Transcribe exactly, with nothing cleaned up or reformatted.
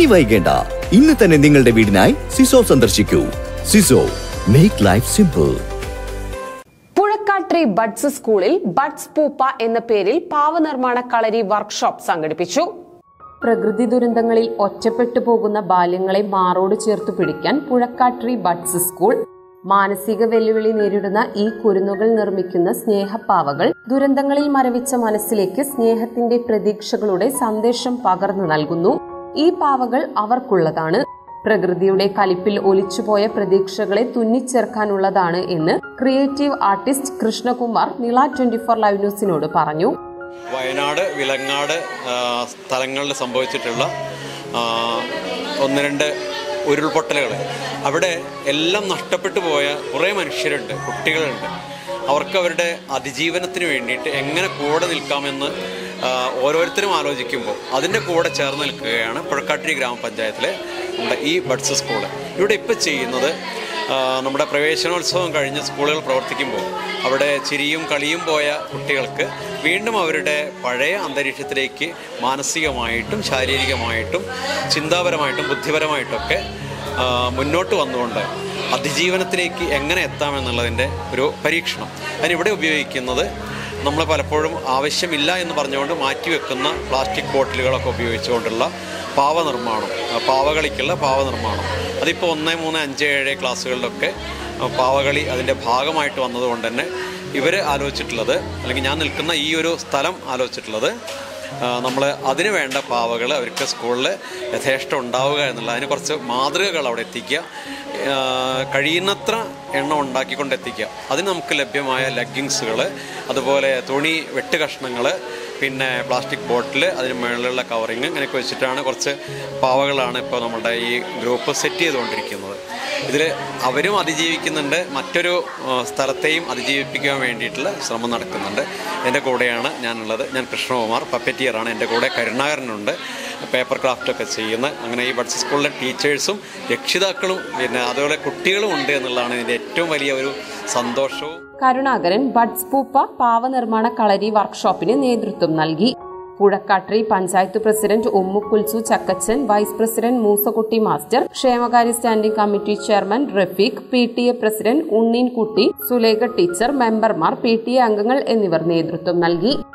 ഇനി വൈകേണ്ട, ഇന്ന് തന്നെ നിങ്ങളുടെ വീടിനായി സിസോ സന്ദർശിക്കൂ. സിസോ, make life simple. Puzhakkattiri buds സ്കൂളിൽ ബഡ്സ് പൂപ്പ എന്ന പേരിൽ പാവനിർമ്മാണ കളരി വർക്ക്ഷോപ്പ് സംഘടിപ്പിച്ചു. പ്രകൃതി ദുരന്തങ്ങളിൽ ഒറ്റപ്പെട്ടു പോകുന്ന ബാല്യങ്ങളെ മാറോട് ചേർത്തു പിടിക്കാൻ പുഴക്കാട്രി ബഡ്സ് സ്കൂൾ മാനസിക വെല്ലുവിളി നേരിടുന്ന ഈ കുരുന്നുകൾ നിർമ്മിക്കുന്ന സ്നേഹപ്പാവകൾ ദുരന്തങ്ങളിൽ മരവിച്ച മനസ്സിലേക്ക് സ്നേഹത്തിന്റെ പ്രതീക്ഷകളുടെ സന്ദേശം പകർന്നു നൽകുന്നു. ഈ പാവകൾ അവർക്കുള്ളതാണ്. പ്രകൃതിയുടെ കലിപ്പിൽ ഒലിച്ചുപോയ പ്രതീക്ഷകളെ തുന്നിച്ചേർക്കാനുള്ളതാണ് എന്ന് ക്രിയേറ്റീവ് ആർട്ടിസ്റ്റ് കൃഷ്ണകുമാർ നില ട്വന്റി ഫോർ ലൈവ് ന്യൂസിനോട് പറഞ്ഞു. വയനാട്, വിലങ്ങാട് സ്ഥലങ്ങളിൽ സംഭവിച്ചിട്ടുള്ള ഒന്ന് രണ്ട് ഉരുൾപൊട്ടലുകൾ, അവിടെ എല്ലാം നഷ്ടപ്പെട്ടു പോയ കുറേ മനുഷ്യരുണ്ട്, കുട്ടികളുണ്ട്. അവർക്ക് അവരുടെ അതിജീവനത്തിന് വേണ്ടിയിട്ട് എങ്ങനെ കൂടെ നിൽക്കാമെന്ന് ഓരോരുത്തരും ആലോചിക്കുമ്പോൾ അതിൻ്റെ കൂടെ ചേർന്ന് നിൽക്കുകയാണ് പുഴക്കാട്ടിരി ഗ്രാമപഞ്ചായത്തിലെ നമ്മുടെ ഈ ബഡ്സ് സ്കൂള്. ഇവിടെ ഇപ്പോൾ ചെയ്യുന്നത്, നമ്മുടെ പ്രവേശനോത്സവം കഴിഞ്ഞ് സ്കൂളുകൾ പ്രവർത്തിക്കുമ്പോൾ അവിടെ ചിരിയും കളിയും പോയ കുട്ടികൾക്ക് വീണ്ടും അവരുടെ പഴയ അന്തരീക്ഷത്തിലേക്ക് മാനസികമായിട്ടും ശാരീരികമായിട്ടും ചിന്താപരമായിട്ടും ബുദ്ധിപരമായിട്ടൊക്കെ മുന്നോട്ട് വന്നുകൊണ്ട് അതിജീവനത്തിലേക്ക് എങ്ങനെ എത്താമെന്നുള്ളതിൻ്റെ ഒരു പരീക്ഷണം. അതിനിവിടെ ഉപയോഗിക്കുന്നത് നമ്മൾ പലപ്പോഴും ആവശ്യമില്ല എന്ന് പറഞ്ഞുകൊണ്ട് മാറ്റിവെക്കുന്ന പ്ലാസ്റ്റിക് ബോട്ടിലുകളൊക്കെ ഉപയോഗിച്ചുകൊണ്ടുള്ള പാവ നിർമ്മാണം, പാവകളിക്കുള്ള പാവ നിർമ്മാണം. അതിപ്പോൾ ഒന്ന് മൂന്ന് അഞ്ച് ഏഴ് ക്ലാസ്സുകളിലൊക്കെ പാവകളി അതിൻ്റെ ഭാഗമായിട്ട് വന്നതുകൊണ്ട് തന്നെ ഇവർ ആലോചിച്ചിട്ടുള്ളത്, അല്ലെങ്കിൽ ഞാൻ നിൽക്കുന്ന ഈ ഒരു സ്ഥലം ആലോചിച്ചിട്ടുള്ളത്, നമ്മൾ അതിന് വേണ്ട പാവകൾ അവർക്ക് സ്കൂളിൽ യഥേഷ്ടം ഉണ്ടാവുക എന്നുള്ള അതിന് കുറച്ച് മാതൃകകൾ അവിടെ എത്തിക്കുക, കഴിയുന്നത്ര എണ്ണം ഉണ്ടാക്കിക്കൊണ്ടെത്തിക്കുക. അതിന് നമുക്ക് ലഭ്യമായ ലെഗിങ്സുകൾ, അതുപോലെ തുണി വെട്ട് കഷ്ണങ്ങൾ, പിന്നെ പ്ലാസ്റ്റിക് ബോട്ടിൽ, അതിന് മുകളിലുള്ള കവറിങ്, അങ്ങനെയൊക്കെ വെച്ചിട്ടാണ് കുറച്ച് പാവകളാണ് ഇപ്പോൾ നമ്മുടെ ഈ ഗ്രൂപ്പ് സെറ്റ് ചെയ്തുകൊണ്ടിരിക്കുന്നത്. ഇതിൽ അവരും അതിജീവിക്കുന്നുണ്ട്, മറ്റൊരു സ്ഥലത്തെയും അതിജീവിപ്പിക്കാൻ വേണ്ടിയിട്ടുള്ള ശ്രമം നടക്കുന്നുണ്ട്. എൻ്റെ കൂടെയാണ് ഞാനുള്ളത്. ഞാൻ കൃഷ്ണകുമാർ, പപ്പറ്റിയറാണ്. എൻ്റെ കൂടെ കരുണാകരനുണ്ട്, പേപ്പർ ക്രാഫ്റ്റൊക്കെ ചെയ്യുന്ന. അങ്ങനെ ഈ ബഡ്സ് സ്കൂളിലെ ടീച്ചേഴ്സും രക്ഷിതാക്കളും പിന്നെ അതുപോലെ കുട്ടികളും ഉണ്ട് എന്നുള്ളതാണ് ഇതിൻ്റെ ഏറ്റവും വലിയ ഒരു സന്തോഷവും. കരുണാകരൻ ബഡ്സ് പൂപ്പ പാവ നിർമ്മാണ കളരി വർക്ക്ഷോപ്പിന് നേതൃത്വം നൽകി. Puzhakkattiri panchayat president Ummukulsu Chakkachan, vice president Moosakutty master, ക്ഷേമകാര്യ standing committee chairman Rafeeq, P T A president Unneenkutty, Sulekha teacher, മെമ്പർമാർ, പി ടി എ അംഗങ്ങൾ എന്നിവർ നേതൃത്വം നൽകി.